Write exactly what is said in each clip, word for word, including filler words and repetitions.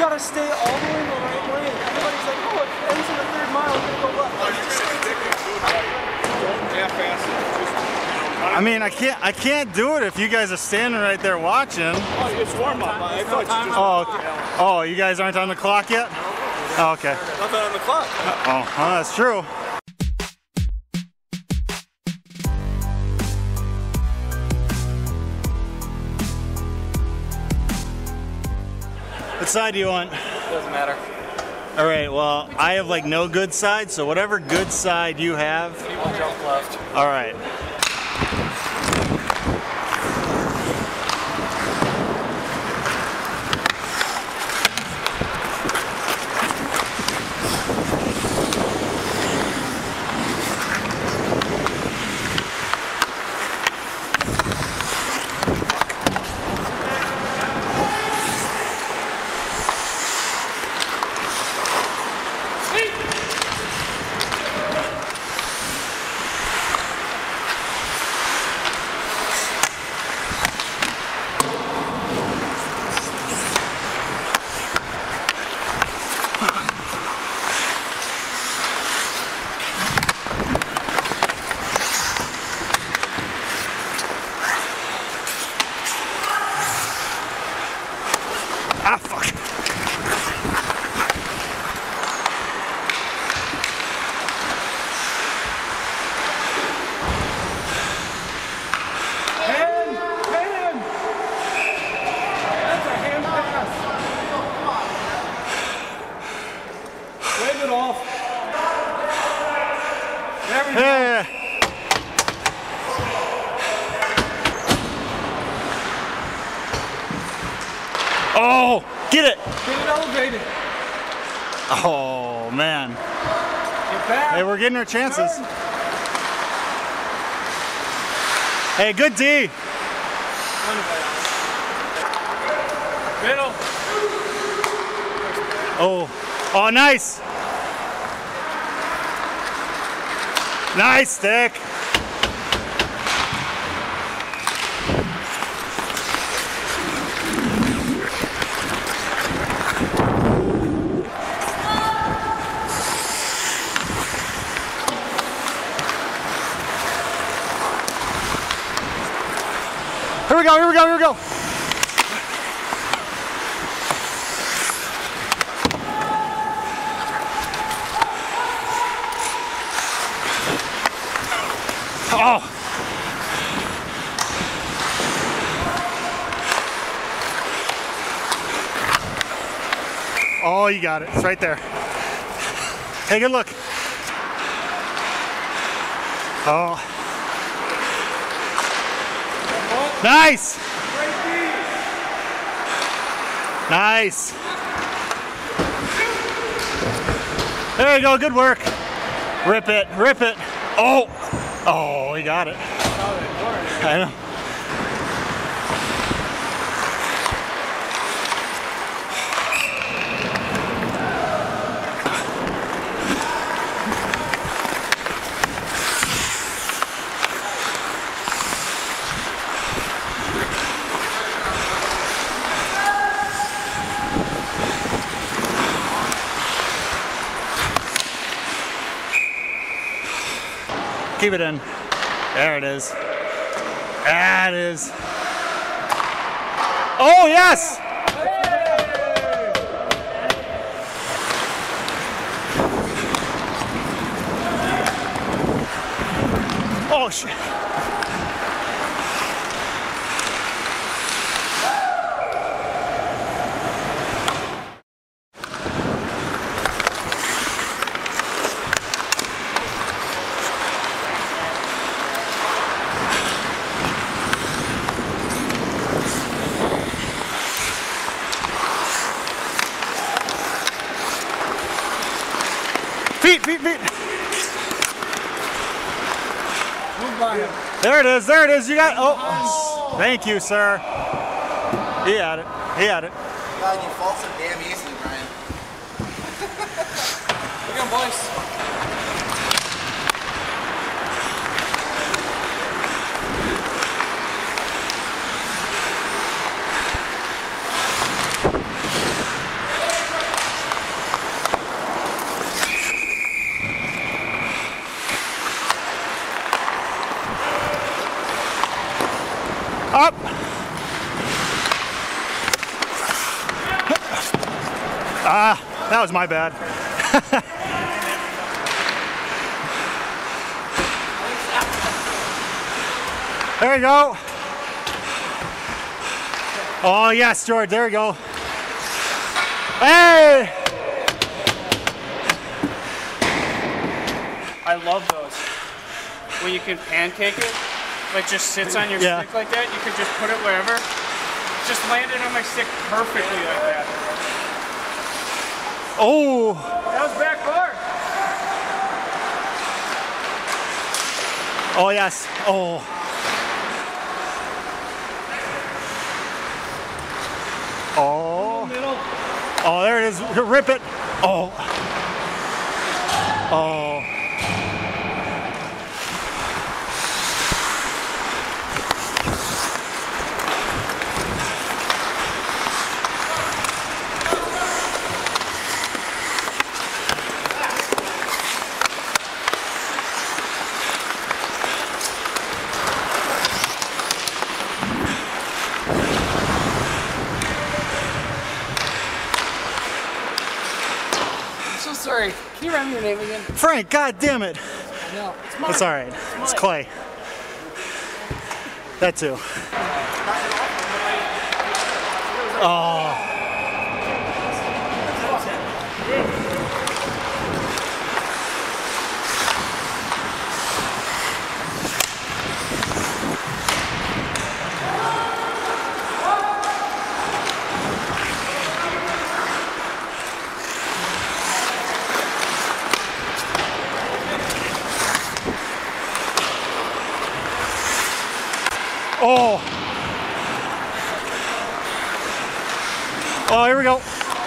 gotta stay all the way in the right lane. Everybody's like, oh, it ends in the third mile, we're gonna go left. I mean, I can't, I can't do it if you guys are standing right there watching. Oh, it's warm up. I thought you just... Oh, okay. Oh, you guys aren't on the clock yet? Oh, okay. Nothing on the clock. Oh, well, that's true. What side do you want? Doesn't matter. All right, well, I have like no good side, so whatever good side you have. I'll jump left. All right. Ah, fuck. Hand! Hand! That's a hand pass. Wave it off. There we go. Yeah. Oh, get it. Get it elevated. Oh, man. Get back. Hey, we're getting our chances. Turn. Hey, good D. Middle. Oh, oh, nice. Nice stick. Here we go, here we go, here we go. Oh. Oh, you got it. It's right there. Hey, good look. Oh. Nice. Nice. There you go. Good work. Rip it. Rip it. Oh. Oh, he got it. I know. Keep it in. There it is. There it is. Oh, yes! Oh, shit. Feet, feet, feet. Move by him. There it is, there it is. You got, oh, thank you, sir. He had it, he had it. God, you fall so damn easily, Brian. Look at him, boys. Ah, that was my bad. There you go. Oh yes, George, there you go. Hey! I love those. When you can pancake it, like just sits on your Yeah. stick like that, you can just put it wherever. Just landed on my stick perfectly like that. Oh! That was back bar. Oh yes. Oh. Oh. Oh, there it is. Rip it. Oh. Oh. Sorry, can you remind me your name again? Frank, god damn it. No, it's mine. It's alright. It's Clay. That too. Oh. Oh. Oh, here we go.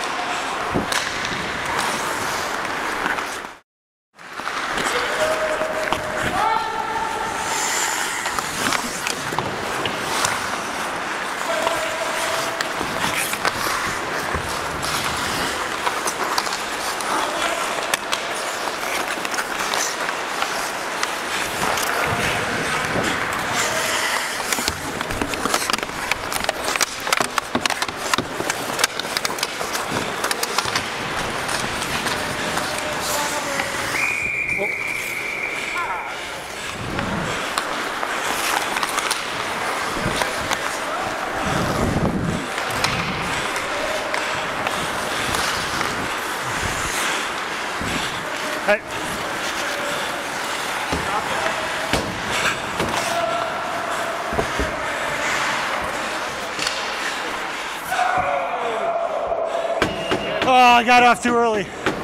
Hey. Oh, I got off too early.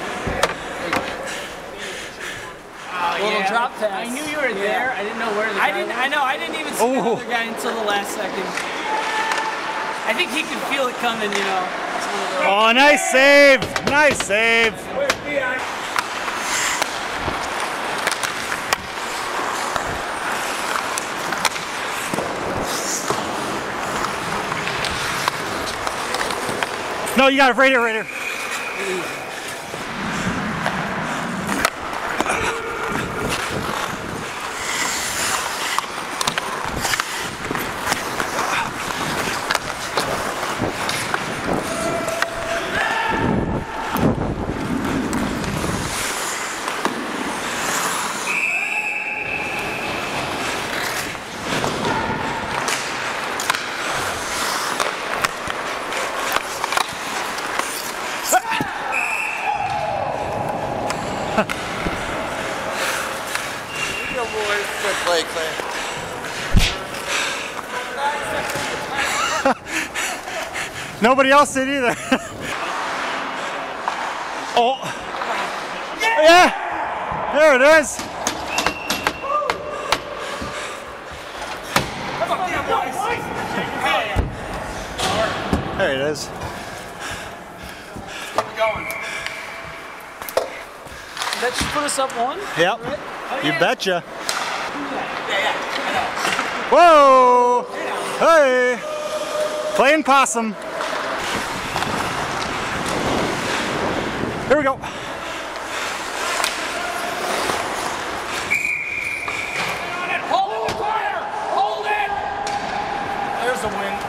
Oh, Little yeah. drop pass. I knew you were there. I didn't know where the I guy didn't. was. I know. I didn't even see Oh. the other guy until the last second. I think he could feel it coming. You know. Oh, nice save. Nice save. No, you got it right here, right here. Good boys. Good play, Clay. Nobody else did either. Oh. Yeah. There it is. There it is. That should put us up one. Yep. Right? You betcha. Whoa. Hey. Playing possum. Here we go. Hold it, Hold it! There's the win.